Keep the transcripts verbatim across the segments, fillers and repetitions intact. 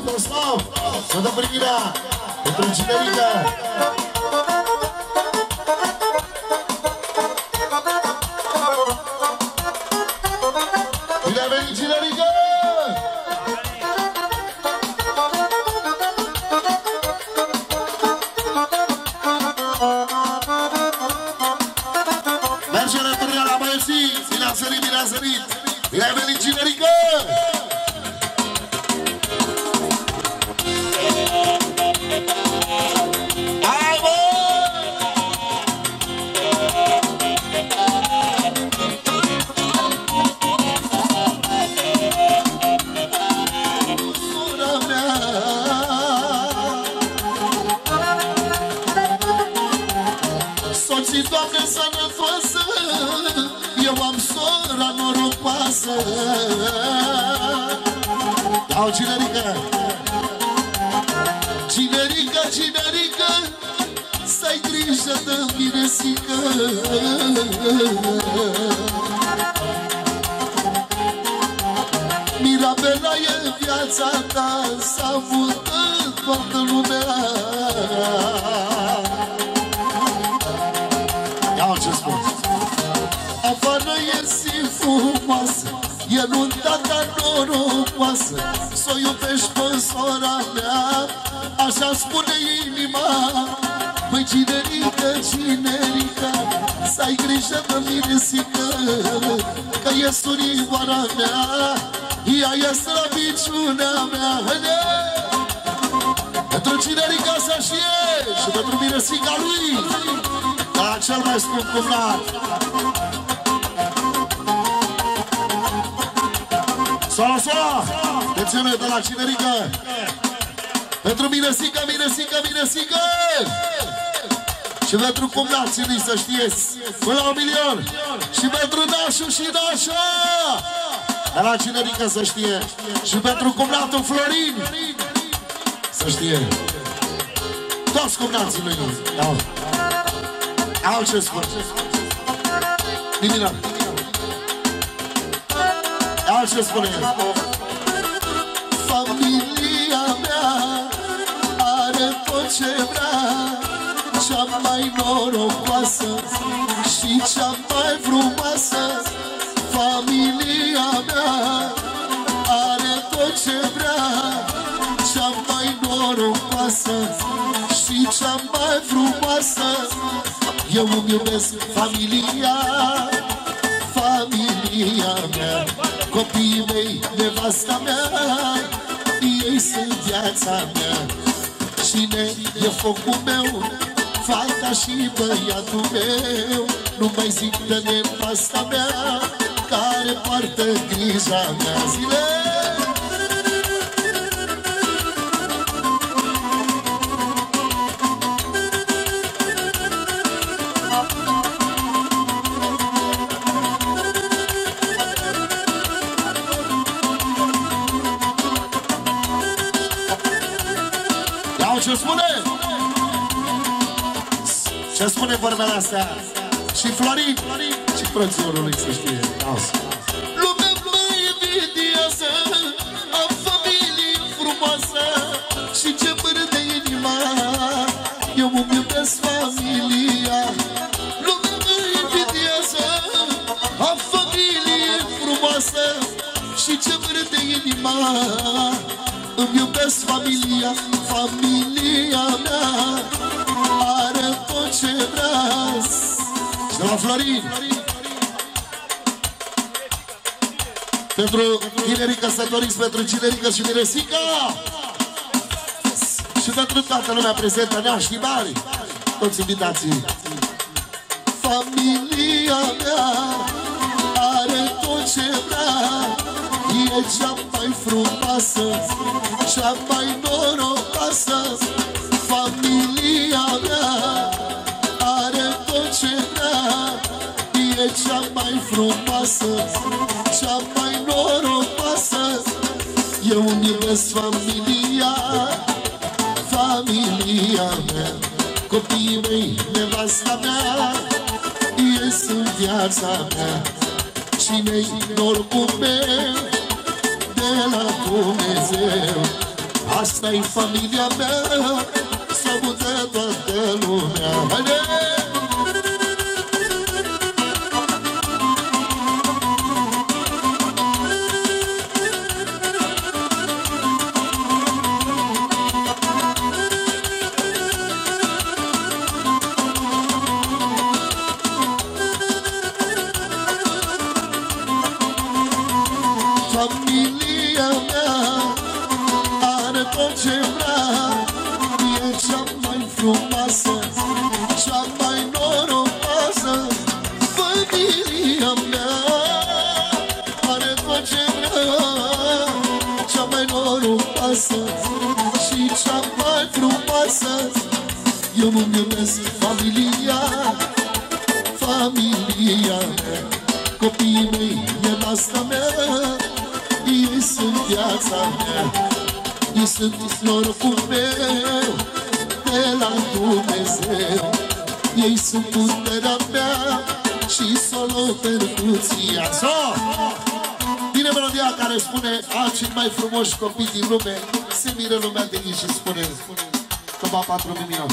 Toslav, să dă primirea pentru Ginerica. Bine a venit, Ginerica! Merge returnia la băieții! Bine a sărit, bine a sărit! Bine a venit, Ginerica! Doamne sănătoasă, eu am sora norocoasă. Iau, Ginerica! Ginerica, Ginerica, să-i grijă de minesică. Mirabela e viața ta, s-a mutat toată lumea. Afară e si frumoasă, e nunta ta norocoasă, s-o iubești pe sora mea, așa spune inima. Băi, Ginerica, Ginerica, să-ai grijă de minesică, că e surioara mea, ea e slăbiciunea mea. Pentru Ginerica să știe și pentru minesica lui, la cel mai scump cumnat. Sola, sola! Atențiune de la Ginerica! Pentru minesica, minesica, minesica! Și pentru cumnații lui, să știți, până la un milion! Și pentru Nașu și Nașa! De la Ginerica, să știe! Și pentru cumnatul Florin! Să știe! Toți cumnații lui! Iau! Iau ce spun! Nimic! Iau ce spune el! Familia mea are tot ce vrea, cea mai norocoasă și cea mai frumoasă. Familia mea are tot ce vrea, cea mai norocoasă și cea mai frumoasă. Eu îmi iubesc familia, familia mea, copiii mei, nevasta mea, ei sunt viața mea. Cine e focul meu, fata și băiatul meu, nu mai zic de nevasta mea, care poartă grija mea. Zile! Ce spune? Ce spune vorbele astea? Și Florin, și frățiorul lui, să știe. Lumea mă invidiază, am familie frumoasă și ce mărâde inima, eu îmi iubesc familia. Lumea mă invidiază, am familie frumoasă și ce mărâde inima, îmi iubesc familia. Familia mea are tot ce vrea. Și de la Florin, pentru Ginerica să doriți, pentru Ginerica și minesica, și pentru toată lumea prezentă, Neaș și Bari, toți invitații. Familia mea are tot ce vrea, e cea mai frumoasă, cea mai norocoasă. Familia mea are tot ce vrea, e cea mai frumoasă, cea mai norocoasă. Eu îmi iubesc familia, familia mea, copiii mei, nevasta mea, ei sunt viața mea. Cine-i norocul meu de la Dumnezeu? asta-i familia mea, să audă toată lumea. Haide! Familia mea are tot ce vrea, e cea mai frumoasă, cea mai norocoasă. Familia mea are tot ce vrea, cea mai norocoasă și cea mai frumoasă. Eu nu-mi iubesc familia, familia mea. Copiii mei e asta mea, ei sunt viața mea, ei sunt norocul meu de la Dumnezeu. Ei sunt puterea mea și solo percuția. So! Vine melodia care spune: a, cei mai frumoși copii din lume. Se miră lumea de ei și spune că va patru milioni.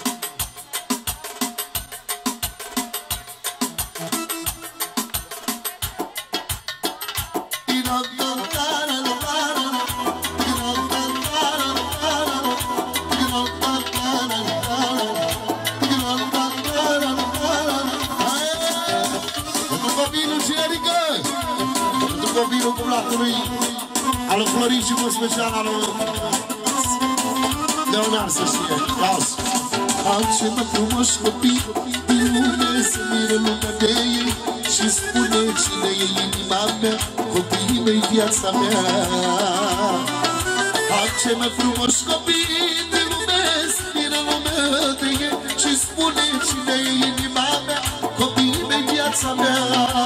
Copilul cumnatului al Florin și cu special al Leonard, să știe. Las! Am ce mai frumoși copii din lume, se miră lumea de ei și spune cine e inima mea, copiii mei, viața mea. Am ce mai frumoși copii din lume, se miră lumea de ei și spune cine e inima mea, copiii mei, viața mea.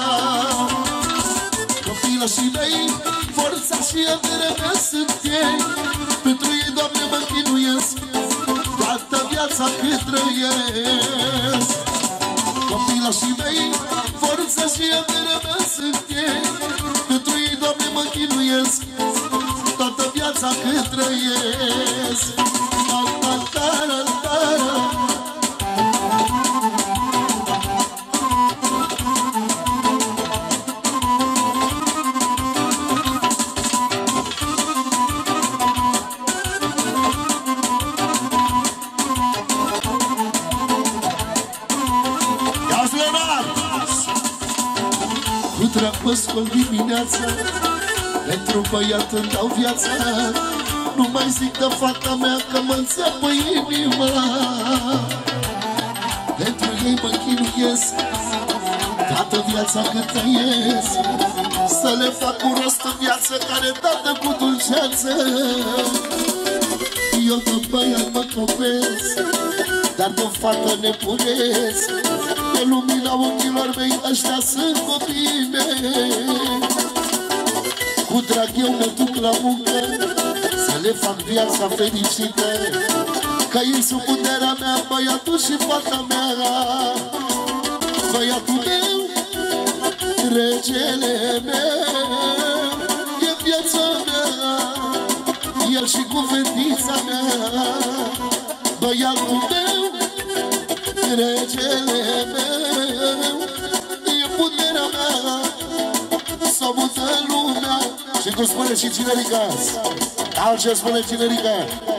Copilașii mei, forța și averea mea sunt ei, pentru ei, Doamne, mă chinuiesc toată viața cât trăiesc. Copilașii mei, forța și averea mea sunt ei, pentru ei, Doamne, mă chinuiesc toată viața cât trăiesc. Mă scol dimineața, pentru băiat îmi dau viața. Nu mai zic de fata mea că mă înțeapă inima. Pentru ei mă chinuiesc toată viața cât trăiesc, să le fac un rost în viață care dată cu dulceață. Eu de băiat mă copesc, dar de fată nebunesc. De lumina ochilor mei, ăștia sunt copiii mei. Cu drag eu mă duc la muncă, să le fac viața fericită, că ei sunt puterea mea, băiatul și fata mea. Băiatul meu, regele meu, e viața mea, el și cu fetița mea. Băiatul meu, regele meu, e puterea mea, să mută lumea. Și cum spune și Cinerica, altceva spune Cinerica.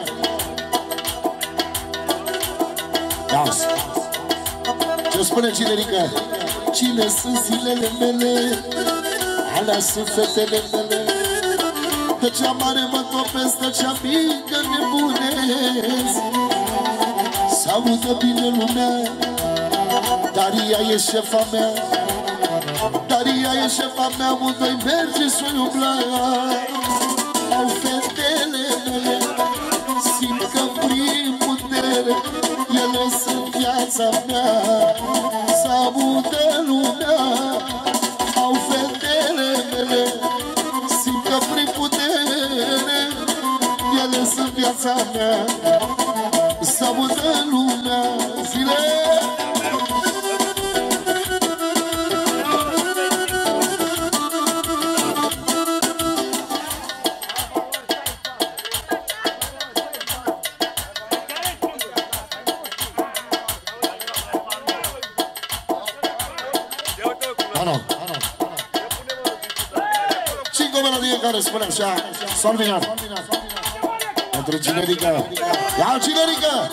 Auzi, ce spune Cinerica? Cine sunt zilele mele, alea sunt fetele mele. De cea mare mă topesc, de cea mică nebunesc. S-audă bine lumea, dar ea e șefa mea. Dar ea e șefa mea, amândoi merge să-i umbla. Au fetele mele, simt că prin putere ele sunt viața mea. S-audă lumea, au fetele mele, simt că prin putere ele sunt viața mea. S-audă lumea, zile. Ano. Și încă o melodie care spune așa, Salvinat. Pentru Cinerică. Ia-o, Cinerică!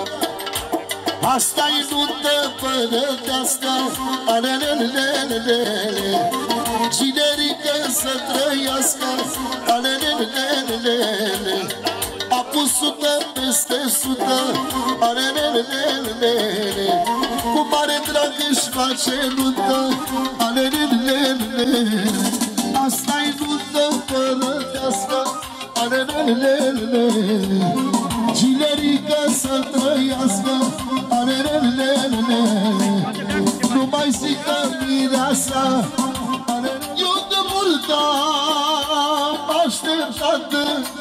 Asta-i nuntă părătească, alelelelelele. Cinerică să trăiască, alelelelelele. A pus sută peste sută, alelelelelele. Cu mare drag își face nuntă, alelelelelele. Asta-i nuntă părătească, alelelelelele. Cinerică să trăiască, alelelelele. Nu mai zică mireasa, eu de mult am așteptat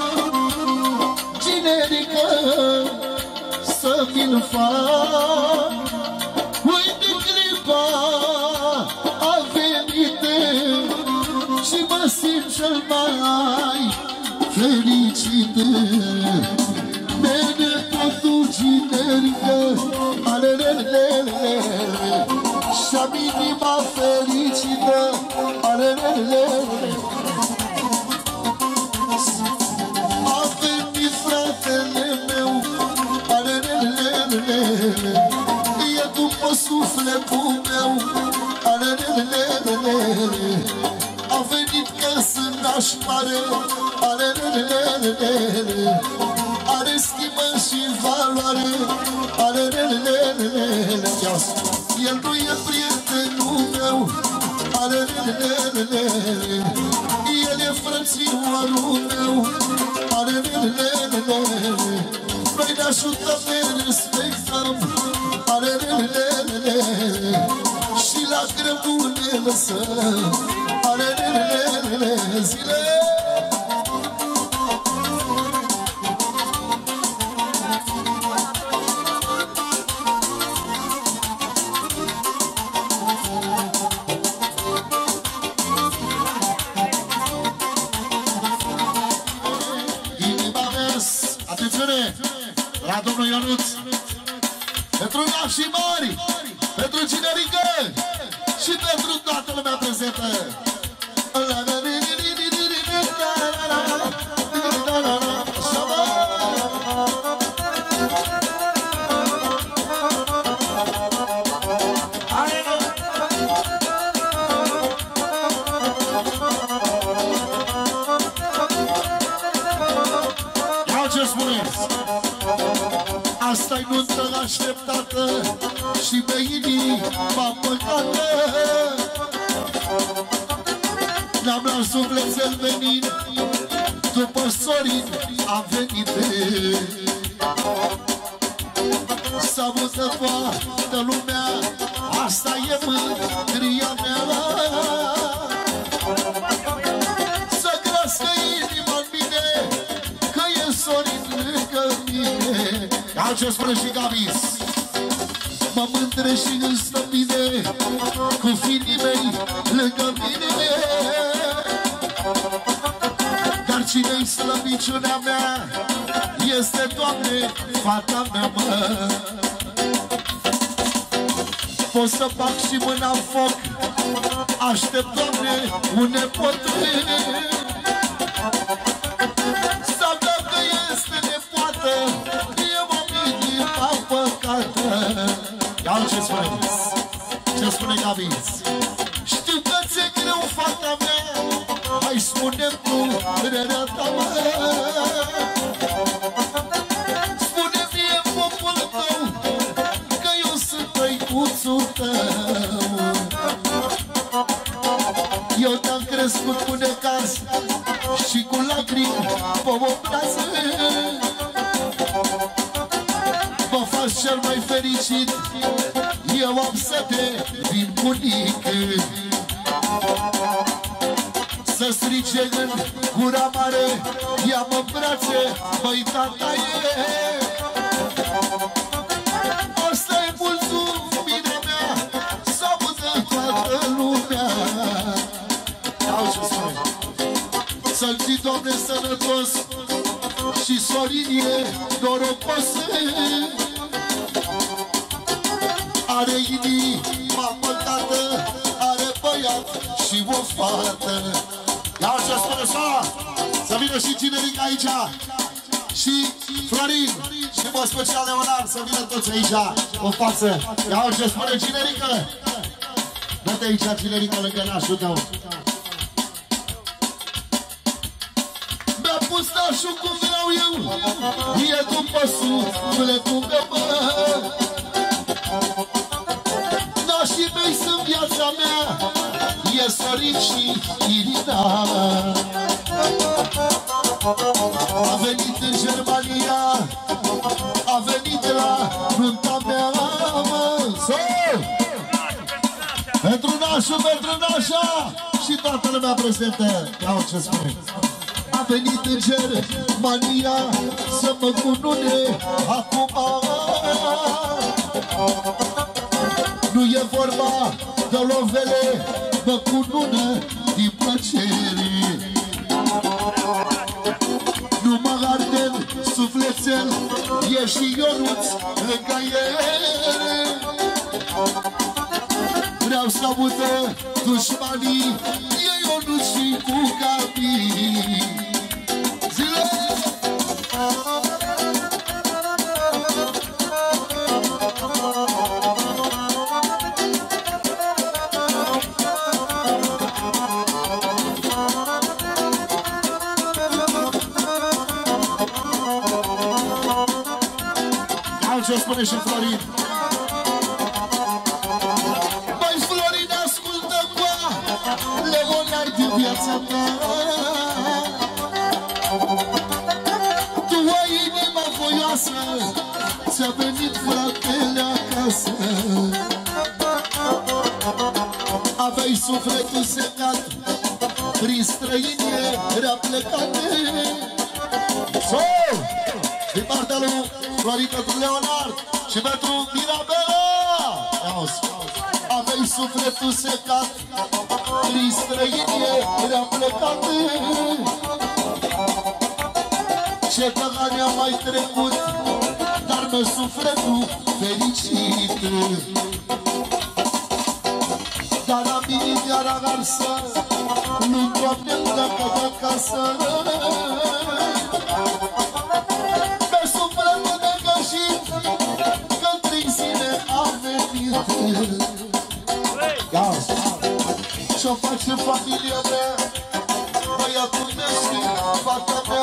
Cinerică să mi-l fac. Uite clipa a venit și mă simt cel mai fericit. Bine totul Cinerică, alelelelele. Și-am inima fericită, alelelelele. A venit fratele meu, alelelelele. E după sufletul meu, alelelelele. A venit că sunt naș mare, alelelelele. Are schimbă și valoare, alelelelele. El nu e prietenul meu, alelelelele. El e frățiorul meu, alelelelele. Noi ne ajutăm, ne respectăm, alelelelele. Și la greu nu ne lăsăm, alelelelele. Zile! La domnul Ionuț, pentru nașii mari, pentru Cinerică și pentru toată lumea prezentă. Iau ce spuneți! Asta-i nuntă așteptată și pe inima păcată. Ne-am la sufletel venit, după Sorin am venit. S-a mutat toată lumea, asta e mândria mea. Să crească inima-n mine, că e Sorin lângă mine. Ia ce spune și Gavis. Mă mândre și îmi stă bine cu fiii mei lângă mine. Dar cine-i slăbiciunea mea este, Doamne, fata mea, mă. Pot să fac și mâna în foc, aștept, Doamne, un nepot. Sau dacă este nepoată, ia-l ce spuneți? Ce spune Gavis? Știu că ți-e greu, fata mea, hai spune-mi tu durerea ta, mă. Spune-mi în popul tău că eu sunt tăicuțul tău. Eu te-am crescut cu necaz și cu lacrimi pe obraz. Mă faci cel mai fericit, eu am să te vin bunic. Să strice în gura mare, ia-mă în brațe, băi, tataie. Asta-i mulțumirea mea, să audă toată lumea. Să-l ții, Doamne, sănătos și Sorin e norocos. Are inima păcată, are băi o fată. Ia ce spune așa, să vină și Cinerica aici, și Florin, și mă special Leonard, să vină toți aici, o față. Ia ce spune Cinerica. Dă-te aici, Cinerica, lângă nașul tău. Mi-a pus nașul cum vreau eu, e după sufletul meu, bă. Nașii mei sunt viața mea, e Sorin și Irina. A venit în Germania, a venit la nunta mea, mă. Pentru nașul, pentru nașa și toată lumea prezentă. Iau ce spune. A venit în Germania să mă cunune acum. Nu e vorba de lovele, mă cunună din plăcere. Nu mă arde sufletel, e și Ionuț lângă el. Vreau să audă dușmanii, e Ionuț și cu Gabi. Zile! Ce spune și Florin. Băi, Florin, ascultă-mă, Leon, ai din viața ta. Tu ai inima voioasă, ți-a venit fratele acasă. Aveai sufletul secat, prin străini era plecate. So! Din partea lui Florin pentru Leonard și pentru Mirabela. Aveai sufletul secat, prin străinie era plecat. Ce păgani am mai trecut, dar mă sufletul fericit. Dar am inimioara arsă, nu Doamne îmi pleacă de acasă. Ce-o face familia mea, băiatul meu și fata mea.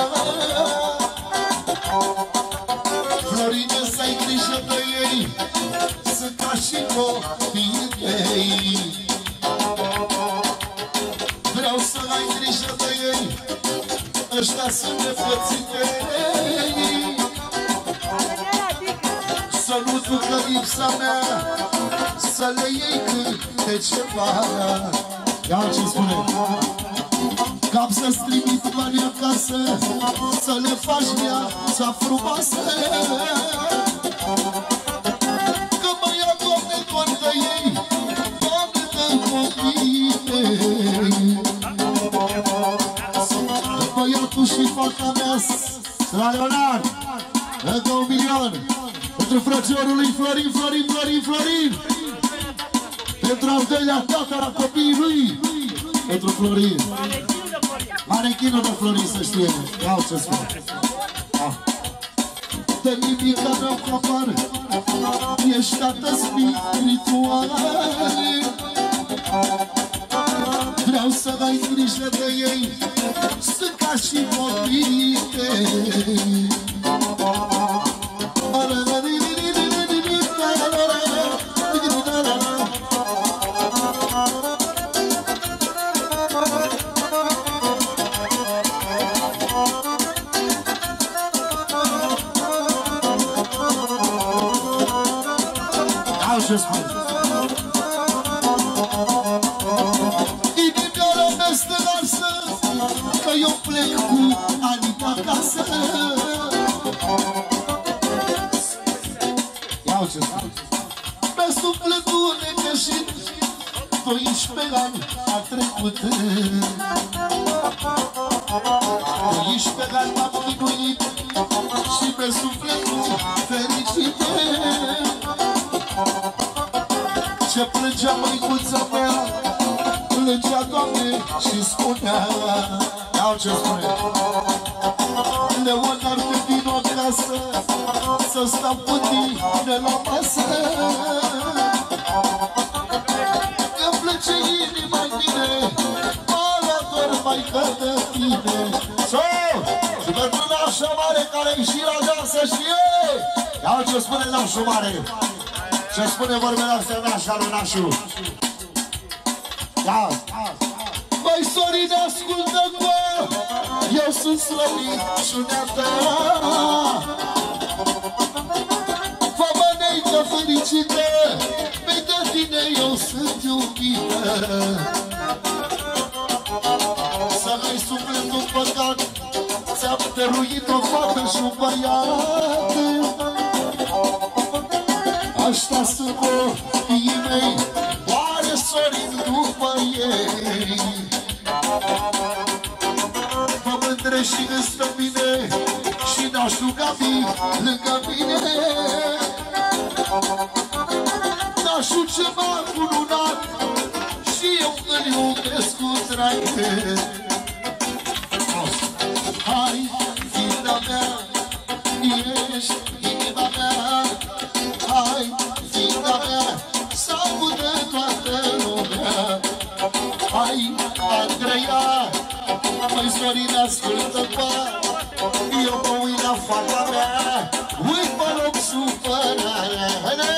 Florine, să ai grijă de ei, sunt ca și copiii mei. Vreau să ai grijă de ei, ăștia sunt neplățitei. Să nu ducă lipsa mea, să le iei câte ceva. Ia ce spune. Cap să-ți trimit banii acasă, să le faci viața frumoasă. Că mă ia Doamne cont de ei, Doamne de copiii mei. Băiatul și fata mea, la Leonard, încă un milion. Pentru frățiorul lui Florin, Florin, Florin, Florin. Pentru al doilea tată la copiii lui. Pentru Florin. Marechinul de Florin, să știe. Iau ce spune. Ah. De nimica meu copar, ești tată spiritual. Vreau să dai grijă de ei, sunt ca și copiii tăi. Inimioara mea stă larsă, că eu plec cu Anita acasă. Iau ce spune. Pe sufletul necășit, doisprezece ani a trecut. doisprezece ani m-am chinuit și pe sufletul fericit. Ce plângea măicuța mea Plângea, Doamne, și spunea, iau ce spune, Leonard, când vin acasă, să stau cu tine la masă. Îmi plece inima-i bine, mă ador mai că de tine. Și pentru nașa mare care-i și la deal să știe, iau ce spune nașul mare, ce spune vorbele astea nașa lui nașul. Da, băi, Sorine, ascultă-mă, eu sunt slăbiciunea ta. Fă-mă neică fericită, pe de tine eu sunt iubită. Să nu-i sufletul păcat, ți-am dăruit o fată și un băiat. Aștia sunt copiii mei, oare Sorin după ei? Mă mândre și îți stă bine, și nașul Gabi lângă mine. Nașul ce m-a cununat, și eu îl iubesc cu drag. Hai, fiina mea, ești inima mea. Hai, fiina mea, să audă toată lumea. Hai, Andreea, măi, Sorina, ascultă-mă, eu mă uit la fata mea, uit, mă rog, supărarea. Haide!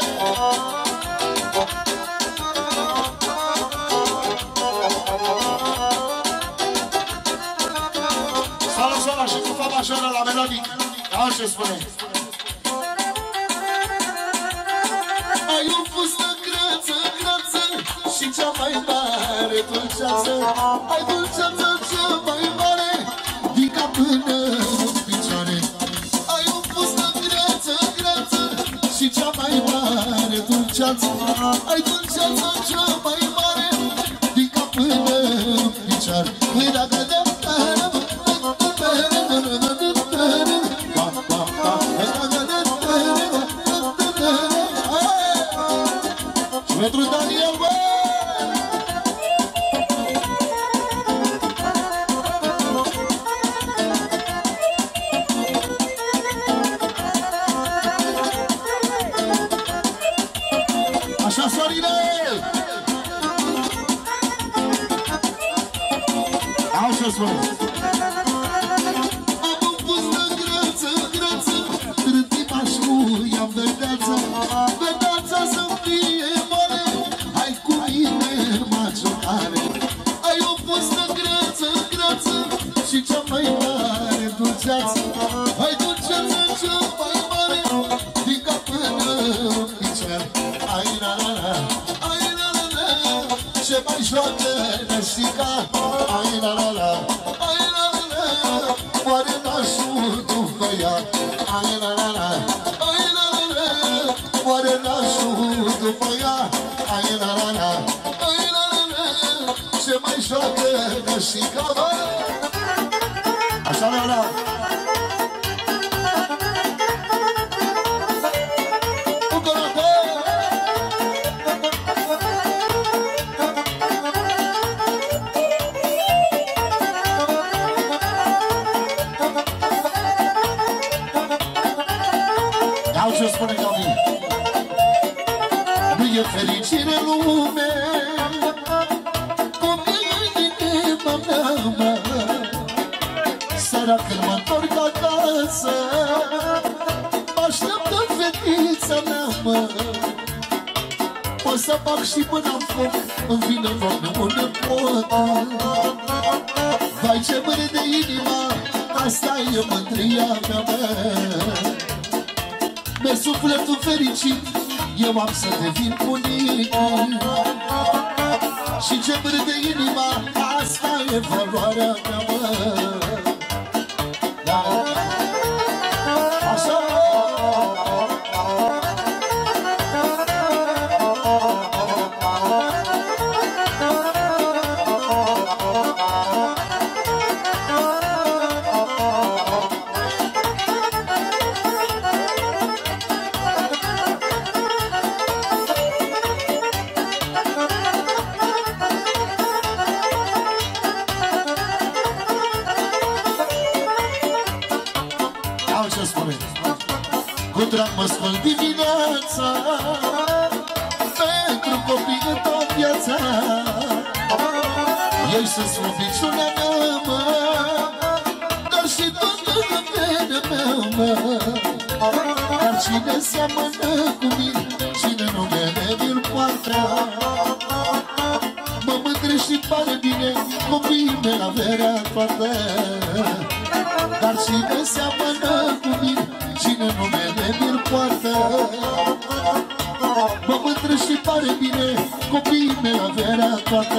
Salut, salut, și cu fa majoră la melodic. Au ce spune? Ai o fustă grăță, grăță și cea mai mare dulceață. Ai dulceață cea mai mare, din cap până în picioare. Ai o fustă grăță, grăță și cea mai mare dulceață. Ai dulceață cea mai mare, din cap până în picioare. Păi dacă de pentru Daniel, bă! Așa, Sorine! Au ce spune? Am pus de grăță, grăță, rântimașul i-am vedeață, vedeața să-mi fie mare, hai cu mine maciocare. Ai o pustă grăță, grăță și cea mai mare dulceață. Hai dulceață cea mai mare, din cap până în picioare. Ai la la la, ai la la la, ce mai joacă năsica. Ai la la la, ai la la la, oare nașul după ea. Ai la la la, ai la la la, oare nașul după ea. Ai la la la, ai la la la, ce mai joacă năsica. Așa la la. Ce spune Gabi? Nu e fericire lume cum e inima mea, mă. Seara când mă întorc acasă, mă așteaptă fetița mea, mă. O să fac și până-n foc, îmi vine foc, nu ne pot. Vai, ce mâine de inima, asta e mândria mea, mă. Pe sufletul fericit, eu am să devin bunic. Și ce vârde inima, asta e valoarea mea, mă. Da. Așa. cu drag mă scol dimineața, pentru copii în tot viața. Ei sunt slăbiciunea mea, mă, dar și toată averea mea, mă. Dar cine seamănă cu mine, cine numele mi-l poartă, mă mândre și pare bine, copiii mei averea toată. Dar cine seamănă cu mine, cine numele mi-l poartă, mă mândre și pare bine, copiii mei averea toată.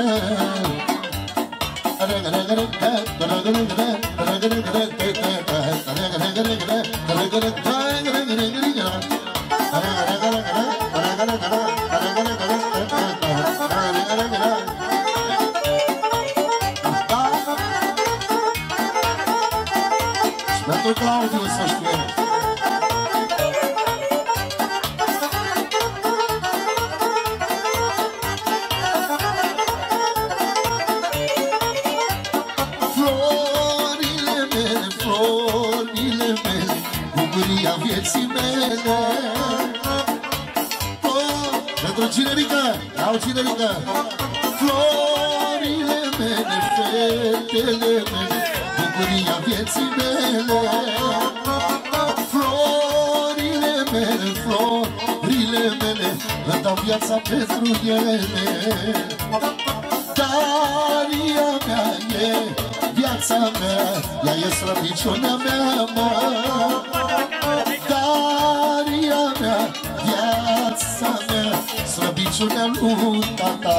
Pentru Claudiu să știe. Florile mele, florile mele, bucuria vieții mele. Oh, pentru cinerică, iau cinerică. Florile mele, fetele mele, bucuria vieții mele. Florile mele, florile mele, îmi dau viața pentru ele. Daria mea e viața mea, ea e slăbiciunea mea, mă. Daria mea, viața mea, slăbiciunea lui tata.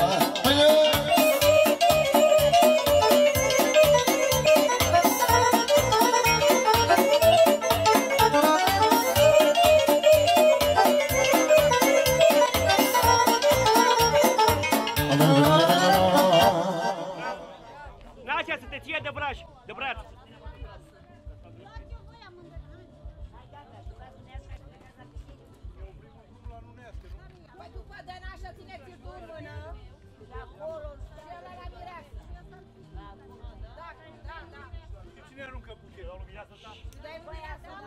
De braț, de braț. Păi după de nașă țineți-l tu în mână și acolo și ăla la mireasă. Da, da, da. Cine aruncă buche la lumineasă ta? Dă-i mireasă, da.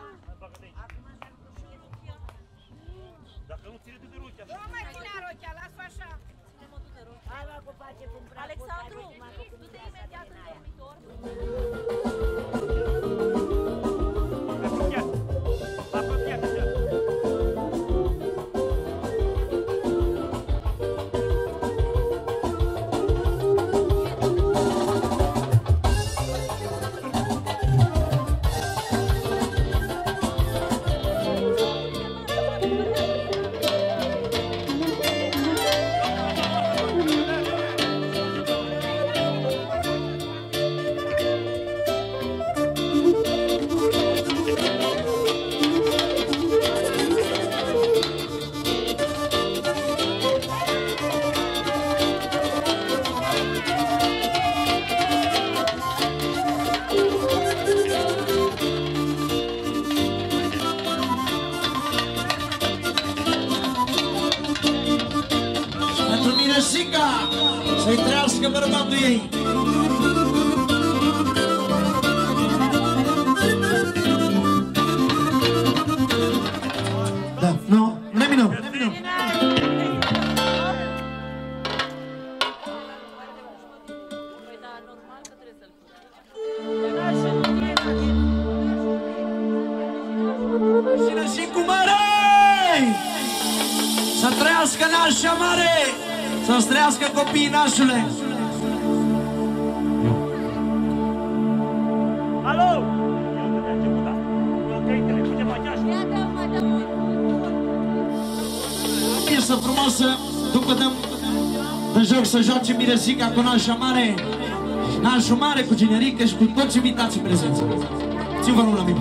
Dacă nu ține tu de rochea. Nu mai ține rochea, las-o așa. Alexandru, du-te imediat în dormitor. Apropiat. Apropiat. Să-i trăiască bărbatul ei. Da, nu, Nemino. Și cu mare! Să trăiască nașa mare! Să-ți trăiască copiii, nașule! Alo! Eu te-am început, eu te-ai ce faci așa? Piesă frumoasă, după dăm de joc să joace Miresica cu nașa mare, nașul mare cu generică și cu toți invitații prezenți. Ți-vă nu la mine.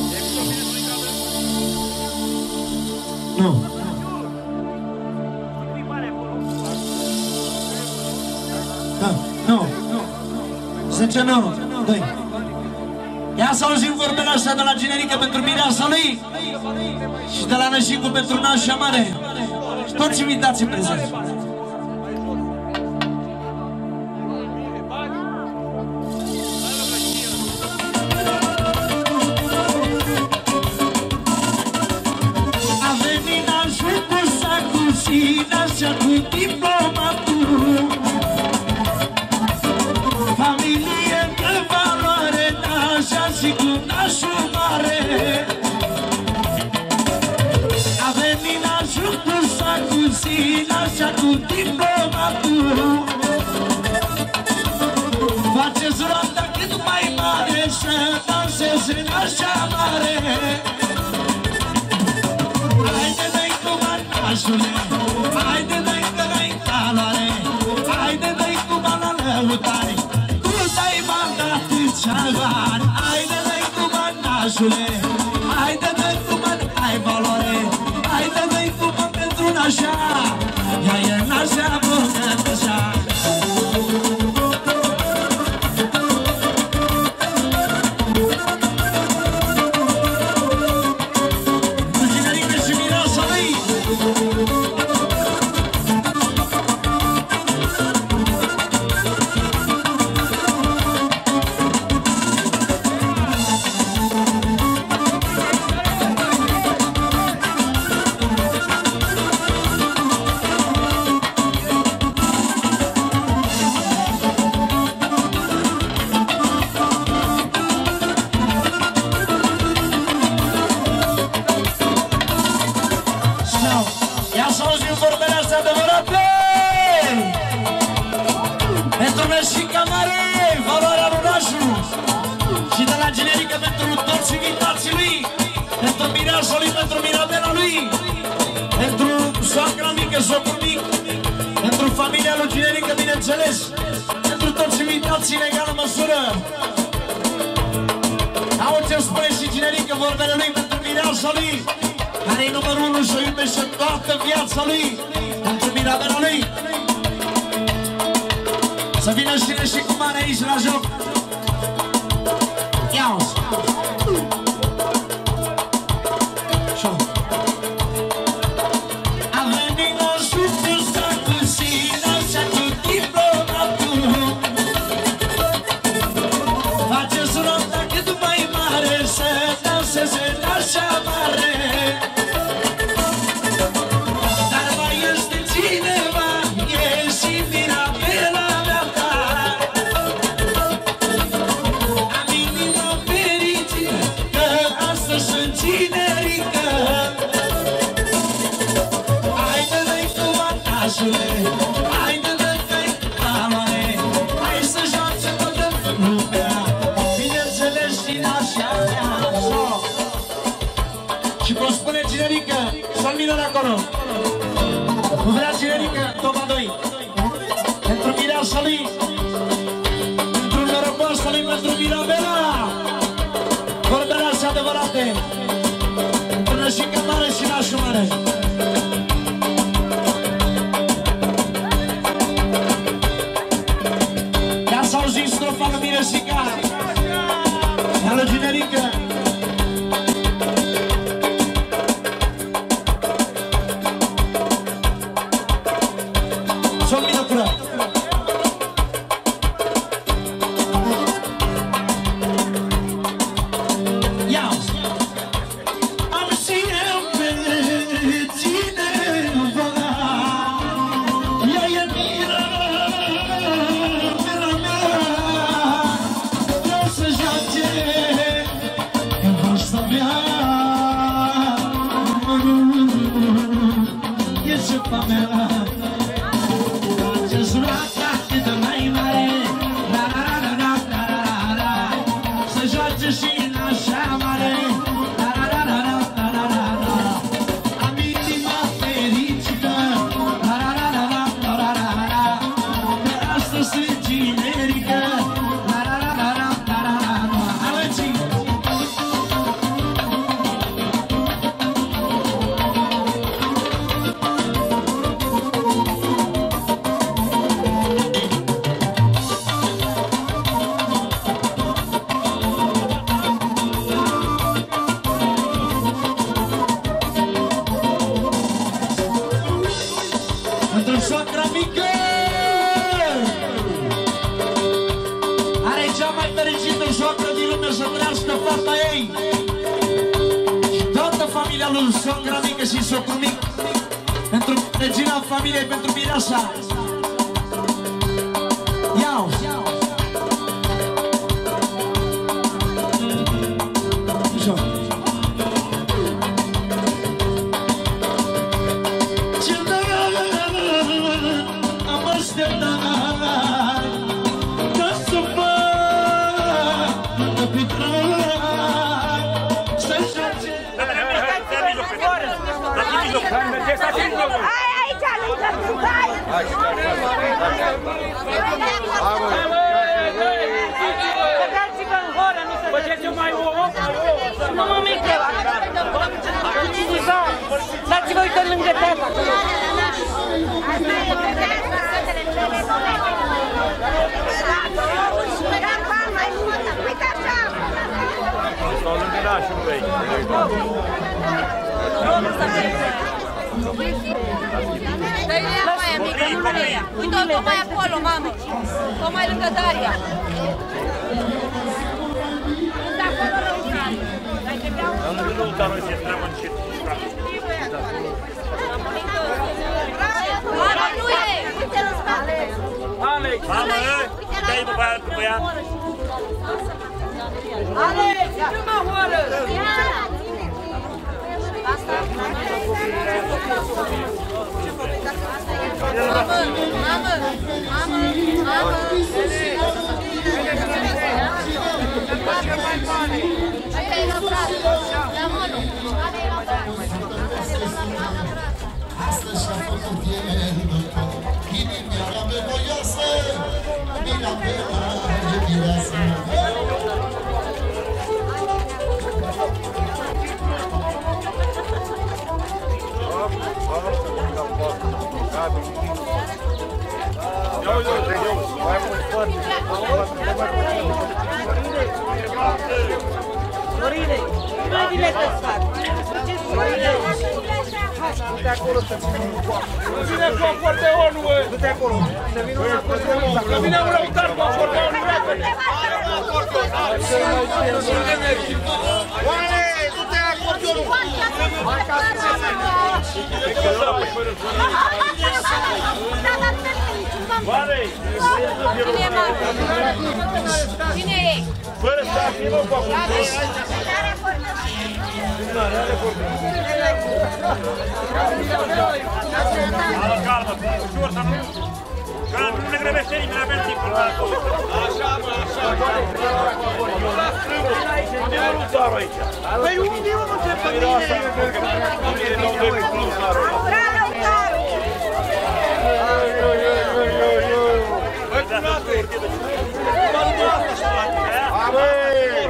Nu. Da, nu. Zece, nu. Doi. Ia să auzim vorbele astea de la generică pentru mireasa lui și de la Nășicu pentru nașa mare. Toți invitații prezenți. nașa mare. Haide, dă-i cu manașule, haide, dă-i că n-ai taloare, haide, dă-i cu bana lăutare, tu dai banda atâția bani. Haide, dă-i cu manașule, haide, dă-i cu bani, ai valoare, haide, dă-i cu bani pentru nașa, ea e nașa bună nașa. Pentru toți invitații în egală măsură. Auzi ce spune și Ginerică vorbele lui pentru mireasa lui, care-i numărul unu și o iubește toată viața lui. Pentru mirabela lui să vină și și cu mare aici la joc. Ia-uzi acolo. Vrea Ginerică, toba doi. Pentru mireasa lui, pentru norocoasa lui, pentru Mirabela. Vorbele astea adevărate. Pentru nășica mare și nașul mare. Ia să auzim strofa lui Miresica. Ia lui Ginerică. Soacra mică și socru mic, pentru regina familiei, pentru mireasa. Iau! Am așteptat ca să fac pe drag Dați-vă în horă, nu se faceți-o mai o nu mă mică. Dați-vă uită lângă tata. Stau lângă nașul lui. Dă-i la aia mică, nu la ea. Uite-o tocmai acolo, mamă. Tocmai lângă Daria. Nu uita noi să intrăm în șit. Mama, nu e! Uite-l în spate! Alex! Mamă, dai după aia, după ea. Alex, prima horă! Asta? Mamă, mamă, mamă, mamă! Aia e la braț, la mână, aia e la braț. Astăzi și-a făcut el inimea la pe voioasă, mila pe la mireasă. Dorine, mai bine te sfat. Du-te acolo să vine cu acordeonul, bă! Du-te acolo, să vină un acordeon. Să vină un lăutar cu acordeonul, repede! Oane, du-te acordeonul! Hai ca să Oare, Cine e mare? Cine e? fără să activă cu acordeon. Calmă, calmă, ușor să nu... Că nu ne grăbește nimeni, avem timpul. Așa, mă, așa. Eu la strângul. Unde mă rup doar aici? Păi unde mă ce pe mine? Nu doi cu plus, Laru. Băi, frate! Mă duc la asta și la tine. Băi!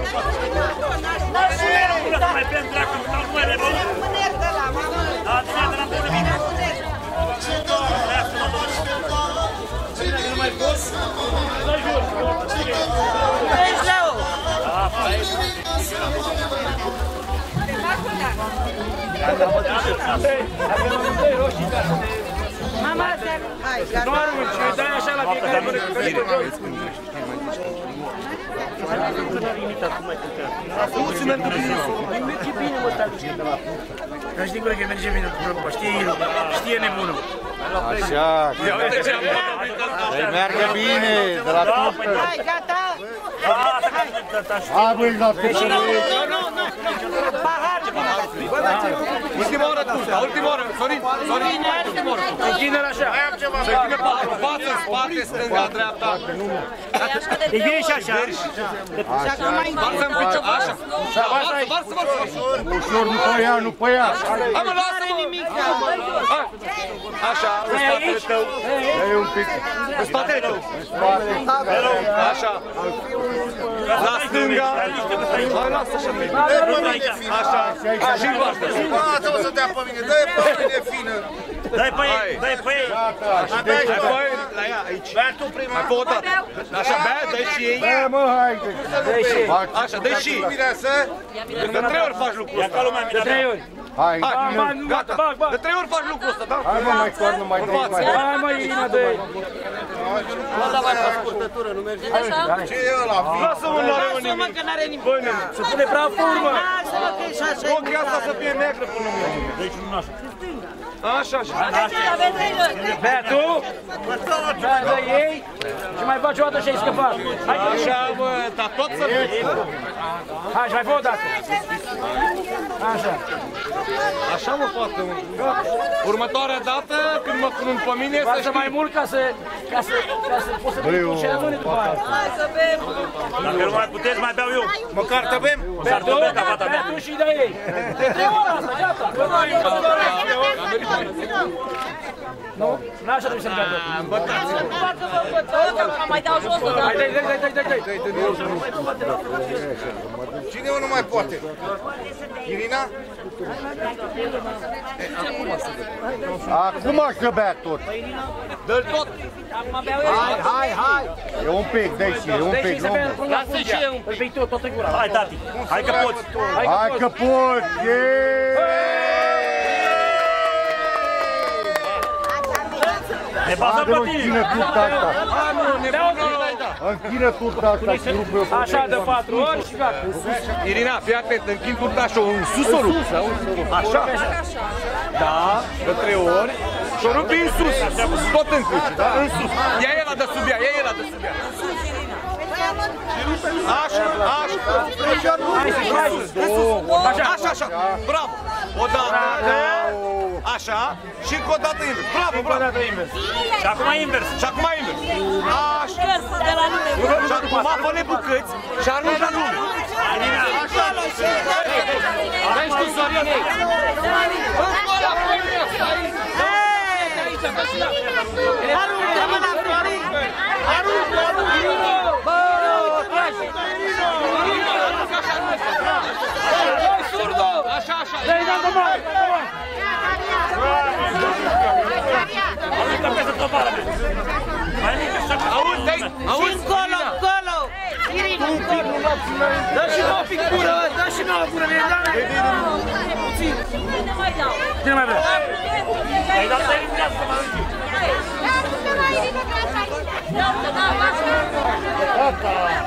Nu să mai plem dracu, că nu mai nebun. Da, tine de la bună mine. Nu mai pot? Să jur. Ești Leo! Da, faci. Mama, hai, gata. Nu arunci, îi dai așa la fiecare mână cu călică de oi. Nu se merge bine, nu merge bine, mă, tati. Că știi că merge bine, știe el, știe nebunul. Așa, merge bine, de la tuftă. Hai, gata! Hai, băi, la tuftă. Nu, nu, nu, pahar, Ultima oră tuftă, ultima oră, Sorin, Sorin, ultima oră. închină-l așa. Se ține paharul, față, spate, stânga, dreapta. E bine și așa. Varsă în picior, așa. Varsă, varsă, varsă. Ușor, nu pe ea, nu pe ea. Hai, mă, lasă-mă. Așa, în spatele tău. Dă-i un pic. În spatele tău. Așa. La stânga. Hai, lasă așa. Așa. Și în varsă. Lasă-mă să dea pe mine, dă-i pe mine fină. Dai pe ei, dai pe ei. Hai, băi, la ea, aici. Bea tu prima. Mai fă o dată. Așa, bea, dă-i și ei. Bea, mă, hai. Așa, dă-i și ei. De trei ori faci lucrul ăsta. De trei ori. Hai, gata. De trei ori faci lucrul ăsta, da? Hai, mă, mai coarnă, mai trei, mai. Hai, mă, Irina, dă-i. Ce e ăla? Lasă-mă, nu are nimic. Lasă-mă că n-are nimic. Băi, nimic. Să pune prea furmă. Lasă-mă că e și așa. Ochii asta să fie neagră până la urmă. Deci nu așa. Așa, așa. Bea tu, bea de ei și mai faci o dată și ai scăpat. Hai, Așa, bă, dar tot să vezi. hai, și mai fă o dată. Așa. Așa, mă, poate. Următoarea dată, când mă pun pe mine, să Față știi. mai mult ca să, ca să, ca să poți să vii cu ce rămâne după aia. Dacă nu mai puteți, mai beau eu. Măcar te bem? Bea tu, bea tu și de ei. De trei ori asta, gata. Nu? N-așa trebuie să-mi cadă. Bătați! Mai dau jos o dată. Hai, dai, dai, dai, dai, dai. Cine nu mai poate? Irina? Acum să bea tot. Dă-l tot. Hai, hai, hai. E un pic, dai și e un pic, nu mă. Lasă și eu un pic tot, toată gura. Hai, tati, hai că poți. Hai că poți, Ne bazăm pe tine. Închină turta asta. Închină turta asta și rup eu. Așa de patru ori și gata. Irina, fii atent, închin turta și-o în sus o rup. Așa? Da, de trei ori. Și-o rupi în sus, tot în cruce, da? În sus. Ia ela de sub ea, ia ela de sub ea. Așa, așa. Așa, așa. Bravo. O dată. Așa. Și încă o dată invers. Bravo, bravo. Și acum invers. Și acum invers. Așa. Și acum fă-le bucăți și aruncă în lume. Așa. Aveți cu Sorinei. Încă ăla, fă-i asta. Aruncă, mă, la Florin! Aruncă, aruncă! Bă, tragi! Irino, aruncă așa, aruncă! Băi, surdo! Așa, așa! Dă-i, dă-i, dă-i, dă-i! Aruncă peste tovară, mea! Mai mică și acum! Auzi, dă-i! Auzi, încolo, încolo! Irino, încolo! Dă și nouă pic gură, dă și nouă gură, mie, dă-i! Puțin! Cine mai dau? Cine mai vrea? Ai dat să eliminați să mă arunci! Gata!